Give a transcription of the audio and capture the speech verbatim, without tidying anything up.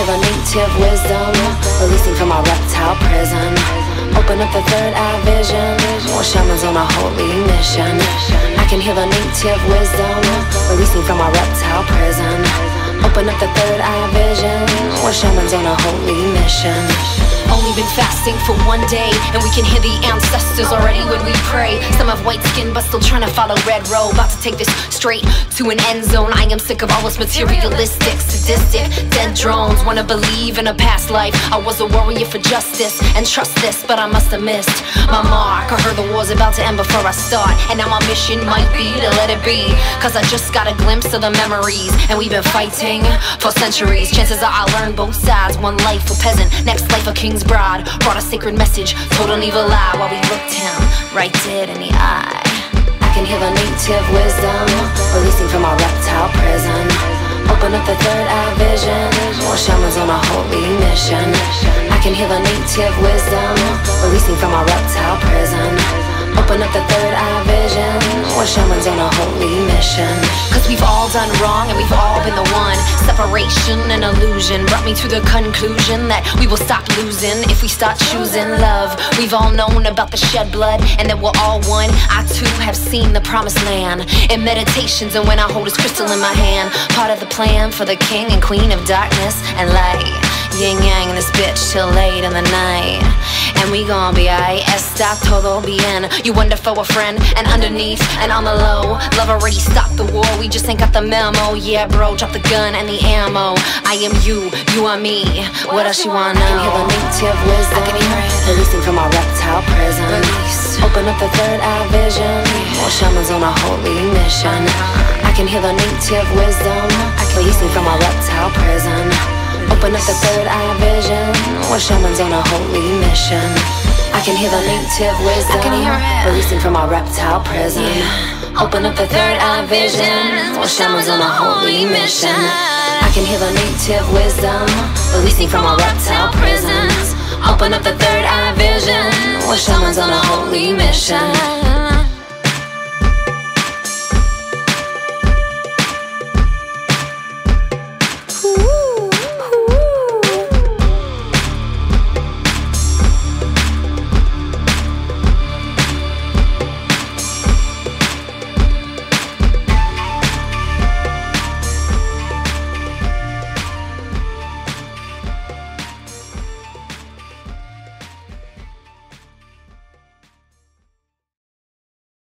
hear the native wisdom releasing from our reptile prison. Open up the third eye vision. More shamans on a holy mission. I can hear the native wisdom releasing from our reptile prison. Open up the third eye vision. More shamans on a holy mission. Only been fasting for one day, and we can hear the ancestors already when we pray. Some have white skin but still trying to follow red robe. About to take this straight to an end zone. I am sick of all this materialistic, sadistic, dead drones. Wanna believe in a past life I was a warrior for justice and trust this, but I must have missed my mark. I heard the war's about to end before I start, and now my mission might be to let it be. Cause I just got a glimpse of the memories, and we've been fighting for centuries. Chances are I'll learn both sides. One life a peasant, next life a king's bride. Brought a sacred message, told an evil lie, while we looked him right dead in the eye. I can hear the native wisdom releasing from our reptile prison. Open up the third eye vision. More shamans on a holy mission. I can hear the native wisdom releasing from our reptile prison. Open up the third eye vision. More shamans on a holy mission. Cause we've all done wrong and we've all been the one. Separation and illusion brought me to the conclusion that we will stop losing if we start choosing love. We've all known about the shed blood and that we're all one. I too have seen the promised land in meditations, and when I hold this crystal in my hand, part of the plan for the king and queen of darkness and light. Yin yang in this bitch till late in the night, and we gon' be aight. Está todo bien. You wonder for a friend, and underneath and on the low, love already stopped the war. We just ain't got the memo. Yeah, bro, drop the gun and the ammo. I am you, you are me. What else you wanna know? I can hear the native wisdom I can hear it releasing from our reptile prison. Release. Open up the third eye vision. More shamans on a holy mission. I can hear the native wisdom releasing from our reptile prison. Open up the third eye vision. More shamans on a holy mission. I can hear the native wisdom I can hear it releasing from our reptile prison. Yeah. Open up the third eye vision. More shamans on a holy mission. I can hear the native wisdom releasing from our reptile prisons. Open up the third eye vision. More shamans on a holy mission.